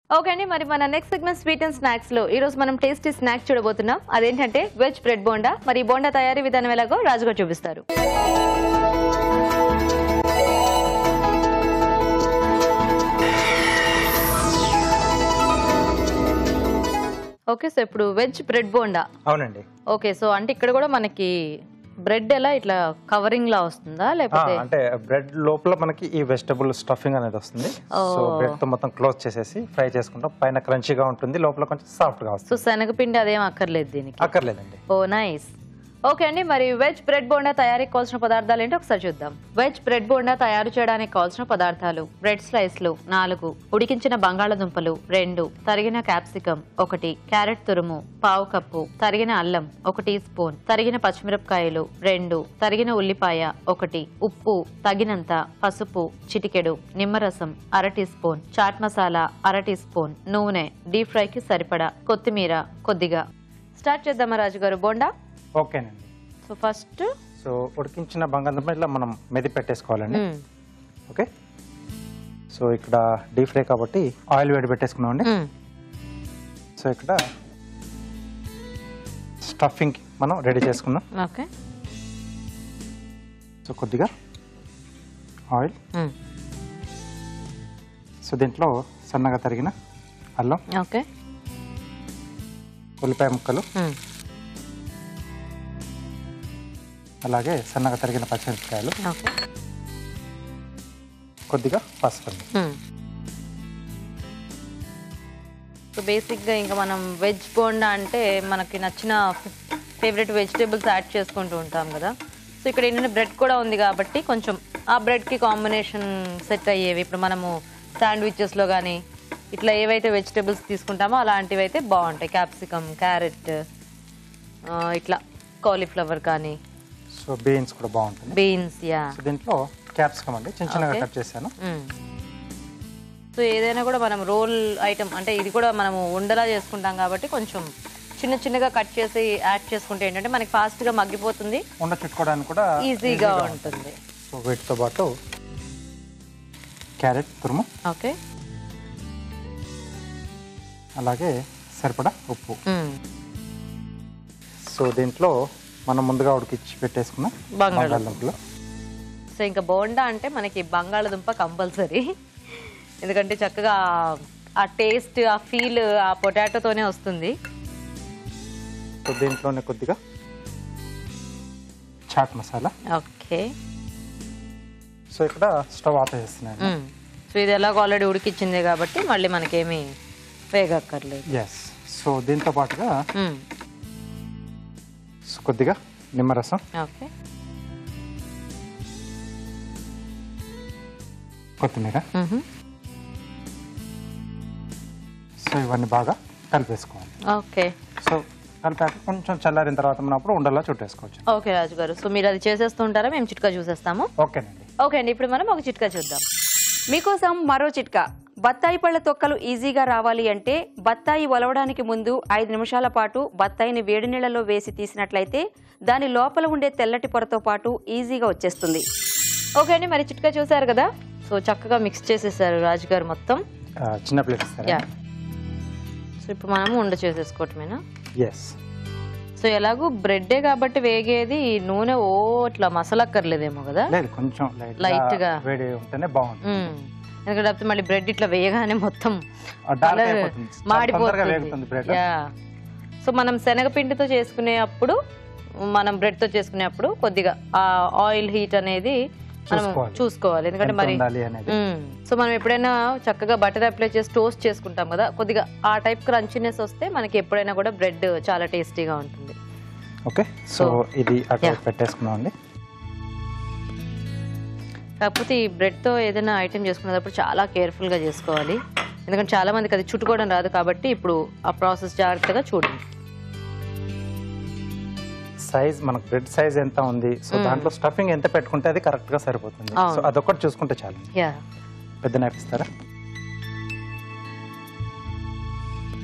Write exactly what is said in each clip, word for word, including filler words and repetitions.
Okay అండి, మరి మన next segment sweet and snacks లో ఈ రోజు మనం టేస్టీ స్నాక్స్ చూడబోతున్నాం. అదేంటంటే వెజ్ బ్రెడ్ బోండా. మరి బోండా తయారీ విధానం ఎలాగో రాజుగారు చూపిస్తారు. ఓకే, సో ఇప్పుడు వెజ్ బ్రెడ్ బోండా. అవునండి. ఓకే, సో అంటే ఇక్కడ కూడా మనకి బ్రెడ్ ఎలా ఇట్లా కవరింగ్ లా వస్తుందా లేకపోతే అంటే బ్రెడ్ లోపల మనకి ఈ వెజిటబుల్ స్టఫింగ్ అనేది వస్తుంది. సో బ్రెడ్ తో మొత్తం క్లోజ్ చేసేసి ఫ్రై చేసుకుంటాం. పైన క్రంచీగా ఉంటుంది, లోపల కొంచెం సాఫ్ట్ గా వస్తుంది. సో శనగపిండి అదేం అక్కర్లేదు దీనికి? అక్కర్లేదండి. ఓ నైస్. ఓకే అండి, మరి వెజ్ బ్రెడ్ బోండా తయారీకి కావాల్సిన పదార్థాలు ఏంటో ఒకసారి చూద్దాం. వెజ్ బ్రెడ్ బోండా తయారు చేయడానికి కావాల్సిన పదార్థాలు: బ్రెడ్ స్లైస్లు నాలుగు, ఉడికించిన బంగాళదుంపలు రెండు, తరిగిన క్యాప్సికం ఒకటి, క్యారెట్ తురుము పావు కప్పు, తరిగిన అల్లం ఒక టీ స్పూన్, తరిగిన పచ్చిమిరపకాయలు రెండు, తరిగిన ఉల్లిపాయ ఒకటి, ఉప్పు తగినంత, పసుపు చిటికెడు, నిమ్మరసం అర టీ స్పూన్, చాట్ మసాలా అర టీ స్పూన్, నూనె, డీప్ ఫ్రైకి సరిపడా, కొత్తిమీర కొద్దిగా. స్టార్ట్ చేద్దామా రాజుగారు బోండా? ఓకేనండి. సో ఫస్ట్ సో ఉడికించిన బంగాళదుంప ఇట్లా మనం మెది పెట్టేసుకోవాలండి. ఓకే, సో ఇక్కడ డీప్ ఫ్రై కాబట్టి ఆయిల్ వేడి పెట్టేసుకున్నాం అండి. సో ఇక్కడ స్టఫింగ్ మనం రెడీ చేసుకున్నాం. ఓకే, సో కొద్దిగా ఆయిల్. సో దీంట్లో సన్నగా తరిగిన అల్లం, ఓకే, ఉల్లిపాయ ముక్కలు, అలాగే సన్నగా తరిగిన పచ్చిమిరపకాయలు, కొద్దిగా పసుపు. సో బేసిక్గా ఇంకా మనం వెజ్ బోండా అంటే మనకి నచ్చిన ఫేవరెట్ వెజిటేబుల్స్ యాడ్ చేసుకుంటూ ఉంటాం కదా. సో ఇక్కడ ఏంటంటే బ్రెడ్ కూడా ఉంది కాబట్టి కొంచెం ఆ బ్రెడ్కి కాంబినేషన్ సెట్ అయ్యేవి. ఇప్పుడు మనము శాండ్విచెస్లో కానీ ఇట్లా ఏవైతే వెజిటేబుల్స్ తీసుకుంటామో అలాంటివి అయితే బాగుంటాయి. క్యాప్సికమ్, క్యారెట్, ఇట్లా కాలీఫ్లవర్ కానీ. సో బీన్స్ కూడా బాగుంటుంది. Beans, yeah. సో దీంట్లో క్యాప్సికమ్ అండి చిన్న చిన్నగా కట్ చేశాను. సో ఏదైనా కూడా మనం రోల్ ఐటమ్ అంటే ఇది కూడా మనము ఉండలా చేసుకుంటాం కాబట్టి కొంచెం చిన్న చిన్నగా కట్ చేసి యాడ్ చేసుకుంటే ఏంటంటే మనకి ఫాస్ట్ గా మగ్గిపోతుంది, ఉండ చుట్టుకోవడానికి కూడా ఈజీగా ఉంటుంది. సో వీటితో పాటు క్యారెట్ తురుము, ఓకే, అలాగే సరిపడా ఉప్పు. సో దీంట్లో మనం ముందుగా ఉడికించి పెట్టేసుకున్న బంగాళదుంపలు. సో ఇంకా బోండా అంటే మనకి బంగాళదుంప కంపల్సరీ, ఎందుకంటే చక్కగా ఆ టేస్ట్, ఆ ఫీల్ ఆ పొటాటోతోనే వస్తుంది. సో దీంట్లోనే కొద్దిగా చాట్ మసాలా. ఓకే, సో ఇక్కడ స్టవ్ ఆఫ్ చేస్తున్నాను. సో ఇది ఎలాగో ఆల్రెడీ ఉడికిచ్చిందే కాబట్టి మళ్ళీ మనకేమీ వేగక్కర్లేదు. ఎస్. సో దీంతో పాటుగా కొద్దిగా నిమ్మరసం, ఓకే, కొత్తిమీర. సో ఇవన్నీ బాగా కలిపేసుకోవాలి. ఓకే, సో కలిపాక కొంచెం చల్లారిన తర్వాత మనం అప్పుడు ఉండలా చుట్టేసుకోవచ్చు. ఓకే రాజుగారు, సో మీరు అది చేసేస్తూ ఉంటారా? మేము చిట్కా చూసేస్తాము. ఓకేనండి. ఓకే అండి, ఇప్పుడు మనం ఒక చిట్కా చూద్దాం. మీకోసం మరో చిట్కా. బత్తాయి పళ్ళ తొక్కలు ఈజీగా రావాలి అంటే బత్తాయి ఒలవడానికి ముందు ఐదు నిమిషాల పాటు బత్తాయిని వేడి నీళ్ళలో వేసి తీసినట్లయితే దాని లోపల ఉండే తెల్లటి పొరతో పాటు ఈజీగా వచ్చేస్తుంది. ఓకే అండి, మరి చిట్కా చూసారు కదా. సో చక్కగా మిక్స్ చేసేసారు రాజుగారు మొత్తం. చిన్న ప్లేట్ ఇస్తారా? యా. సో ఇప్పుడు మనము ఉండ చేసేసుకోవటమేనా? ఎస్. సో ఎలాగూ బ్రెడ్డే కాబట్టి వేగేది నూనె ఓ ఇట్లా మసలక్కర్లేదేమో కదా. లేదు, కొంచెం లైట్ గా వేడి ఉంటేనే బాగుంటుంది. ఎందుకంటే మళ్ళీ బ్రెడ్ ఇట్లా వేయగానే మొత్తం మాడిపోతుంది. సో మనం శనగపిండితో చేసుకునే అప్పుడు, మనం బ్రెడ్ తో చేసుకునే అప్పుడు కొద్దిగా ఆ ఆయిల్ హీట్ అనేది మనం చూసుకోవాలి. ఎందుకంటే మరి సో మనం ఎప్పుడైనా చక్కగా బటర్ అప్లై చేసి టోస్ట్ చేసుకుంటాం కదా, కొద్దిగా ఆ టైప్ క్రంచీనెస్ వస్తే మనకి ఎప్పుడైనా కూడా బ్రెడ్ చాలా టేస్టీగా ఉంటుంది. ఓకే, సో ఇది పెట్టేసుకున్నాం అండి. కాకపోతే ఈ బ్రెడ్తో ఏదైనా ఐటెం చేసుకునేటప్పుడు చాలా కేర్ఫుల్గా చేసుకోవాలి, ఎందుకంటే చాలా మందికి అది చుట్టుకోవడం రాదు. కాబట్టి ఇప్పుడు ఆ ప్రాసెస్ జాగ్రత్తగా చూడండి. సైజ్ మనకు బ్రెడ్ సైజ్ ఎంత ఉంది, సో దాంట్లో స్టఫింగ్ ఎంత పెట్టుకుంటే అది కరెక్ట్ గా సరిపోతుంది. సో అదొకటి చూసుకుంటే చాలు. పెద్ద నైఫ్ ఇస్తారా?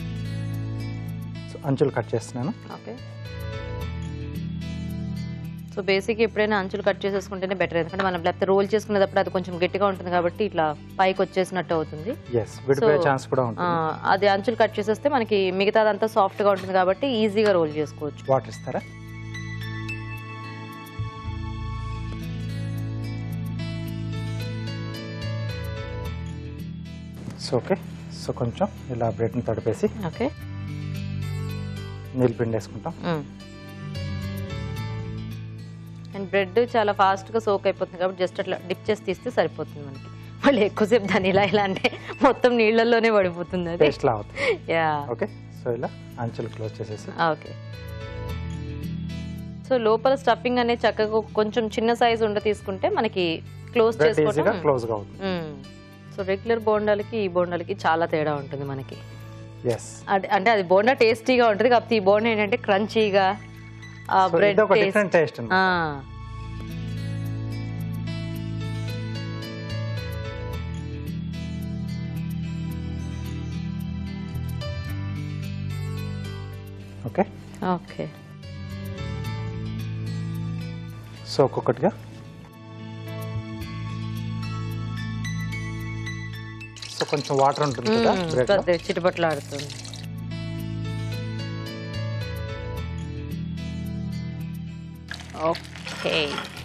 సో అంచులు కట్ చేస్తున్నాను. ఓకే, సో బేసిక్ ఎప్పుడైనా అంచులు కట్ చేసేసుకుంటేనే బెటర్, ఎందుకంటే మనం లేకపోతే రోల్ చేసుకునేటప్పుడు అది కొంచెం గట్టిగా ఉంటుంది కాబట్టి ఇట్లా పైకి వచ్చేసినట్టు అవుతుంది. ఎస్ విడిపోయే ఛాన్స్ కూడా ఉంటుంది. అది అంచులు కట్ చేసేస్తే మనకి మిగతాదంతా సాఫ్ట్గా ఉంటుంది కాబట్టి ఈజీగా రోల్ చేసుకోవచ్చు. వాటర్ ఇస్తారా? సో ఓకే, సో కొంచెం ఇలా బ్రెడ్ని తడిపేసి ఓకే నీళ్ళు పిండి వేసుకుంటాం. అండ్ బ్రెడ్ చాలా ఫాస్ట్గా సోక్ అయిపోతుంది కాబట్టి జస్ట్ అట్లా డిప్ చేసి తీస్తే సరిపోతుంది మనకి. మళ్ళీ ఎక్కువసేపు దాన్ని ఇలా ఇలా అంటే మొత్తం నీళ్ళల్లోనే పడిపోతుంది అది. పేస్ట్ లా అవుతుంది. యా ఓకే, సో ఇలా అంచులు క్లోజ్ చేసేసి ఓకే. సో లోపల స్టఫింగ్ అనేది చక్కగా కొంచెం చిన్న సైజు ఉండ తీసుకుంటే మనకి క్లోజ్ చేసుకోవడం క్లోజ్ గా అవుతుంది. సో రెగ్యులర్ బోండాలకి ఈ బోండాలకి చాలా తేడా ఉంటుంది మనకి. ఎస్, అంటే అది బోండా టేస్టీగా ఉంటుంది కాకపోతే ఈ బోండా ఏంటంటే క్రంచీగా bread different taste. Okay okay, so ఒక్కొక్కటిగా సో కొంచెం వాటర్ ఉంటుంది కదా బ్రెడ్ లో, చిటపట్లు ఆడుతుంది. ఓకే,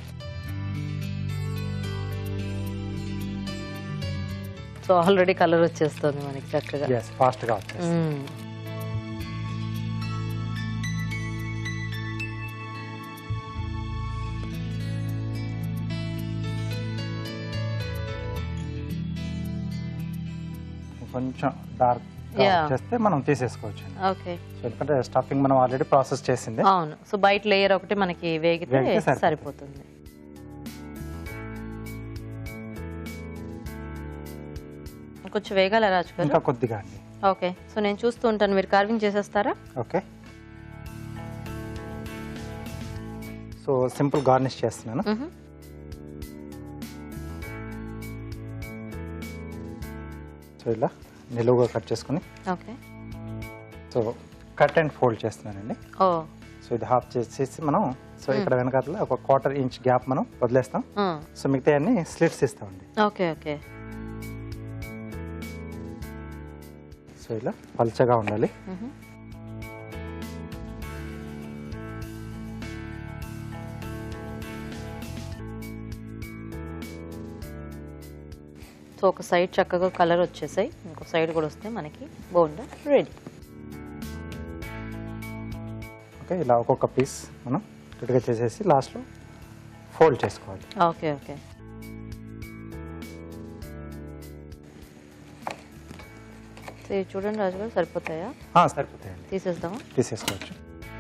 సో ఆల్రెడీ కలర్ వచ్చేస్తుంది మనకి చక్కగా. ఎస్, ఫాస్ట్ గా వచ్చేస్తుంది. కొంచెం డార్క్ చేస్తే మనం తీసేసుకోవచ్చు. ఓకే, ఎందుకంటే స్టఫింగ్ మనం ఆల్రెడీ ప్రాసెస్ చేసింది. అవును, సో బయట లేయర్ ఒకటి మనకి వేగితే సరిపోతుంది. కొంచెం వేగాల రాజు గారు? ఇంకా కొద్దిగా అండి. ఓకే, సో నేను చూస్తూ ఉంటాను, మీరు కార్వింగ్ చేసేస్తారా? ఓకే, సో సింపుల్ గార్నిష్ చేస్తున్నాను. సో ఇలా నిలువుగా కట్ చేసుకుని okay, so cut and fold చేస్తున్నానండి. ఓ, సో ఇది హాఫ్ చేసేసి మనం సో ఇక్కడ వెనకాల ఒక క్వార్టర్ ఇంచ్ గ్యాప్ మనం వదిలేస్తాం. సో మిగతా అన్ని స్లిట్స్ ఇస్తామండి. ఓకే ఓకే, సో ఇలా పల్చగా ఉండాలి. సో ఒక సైడ్ చక్కగా కలర్ వచ్చేసాయి, ఇంకో సైడ్ కూడా వస్తే మనకి బోండా రెడీ. ఓకే, ఇలా ఒక్కొక్క పీస్ మనం గట్టిగా చేసేసి లాస్ట్లో ఫోల్డ్ చేసుకోవాలి. ఓకే ఓకే, చూడండి రాజు గారు, సరిపోతాయా? సరిపోతాయండి, తీసేద్దామా? తీసేసుకోవచ్చు.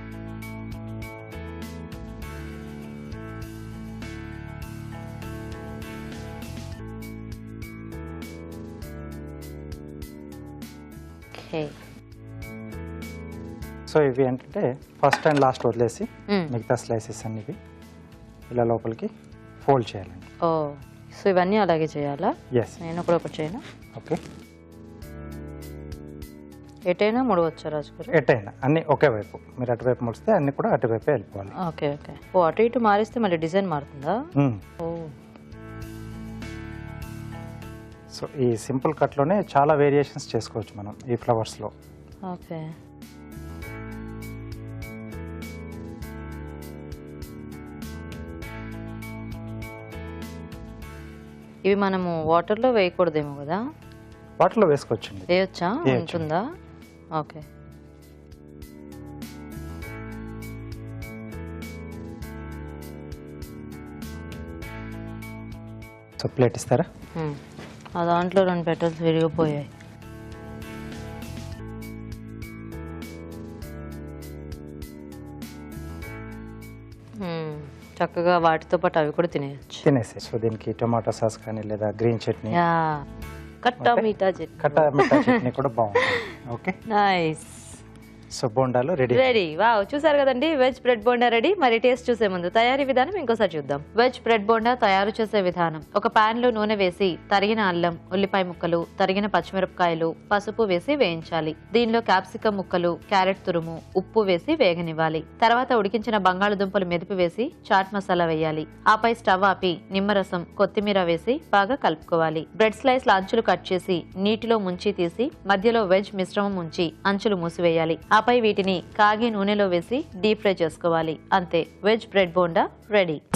సో ఇవి ఏంటంటే ఫస్ట్ అండ్ లాస్ట్ వదిలేసి మిగతా స్లైసెస్ అన్నివి ఇలా లోపలికి ఫోల్డ్ చేయాలండి. ఓ, సో ఇవన్నీ అలాగే చేయాలా? ఎస్, నేను కూడా ఒకటి చేయను. ఓకే, ఎటైనా ముడవచ్చా రాజు గారు? ఎటైనా అన్ని ఒకే వైపు, మీరు అటువైపు ముడిస్తే అన్ని కూడా అటువైపే వెళ్ళిపోవాలి. ఓకే ఓకే, ఓ అటు ఇటు మారిస్తే మళ్ళీ డిజైన్ మారుతుందా? ఓ, సో ఈ సింపుల్ కట్లోనే చాలా వేరియేషన్స్ చేసుకోవచ్చు మనం ఈ ఫ్లవర్స్లో. ఓకే, ఇవి మనము వాటర్లో వేయకూడదేమో కదా? వాటర్లో వేసుకోవచ్చండి. వేయొచ్చా? ఉంటుందా? ఓకే, సో ప్లేట్ ఇస్తారా? ఆ దాంట్లో రెండు పెటల్స్ విరిగిపోయాయి. చక్కగా వాటితో పాటు అవి కూడా తినేయచ్చు. తినేసి సో దీనికి టొమాటో సాస్ కానీ లేదా గ్రీన్ చట్నీ, కట్టా మీఠా చట్నీ, కట్టా మీఠా చట్నీ కూడా బాగుంటుంది. Okay, nice. సో బోండాలు రెడీ. రెడీ. వావ్, చూసారు కదండి వెజ్ బ్రెడ్ బోండా రెడీ. మరి టేస్ట్ చూసే ముందు తయారీ విధానం ఇంకోసారి చూద్దాం. వెజ్ బ్రెడ్ బోండా తయారు చేసే విధానం: ఒక పాన్ లో నూనె వేసి తరిగిన అల్లం, ఉల్లిపాయ ముక్కలు, తరిగిన పచ్చిమిరపకాయలు, పసుపు వేసి వేయించాలి. దీనిలో క్యాప్సికం ముక్కలు, క్యారెట్ తురుము, ఉప్పు వేసి వేగనివ్వాలి. తర్వాత ఉడికించిన బంగాళదుంపలు మెదిపి వేసి చాట్ మసాలా వేయాలి. ఆపై స్టవ్ ఆపి నిమ్మరసం, కొత్తిమీర వేసి బాగా కలుపుకోవాలి. బ్రెడ్ స్లైస్ అంచులు కట్ చేసి నీటిలో ముంచి తీసి మధ్యలో వెజ్ మిశ్రమం ఉంచి అంచులు మూసివేయాలి. ఆపై వీటిని కాగే నూనెలో వేసి డీప్ ఫ్రై చేసుకోవాలి. అంతే, వెజ్ బ్రెడ్ బోండా రెడీ.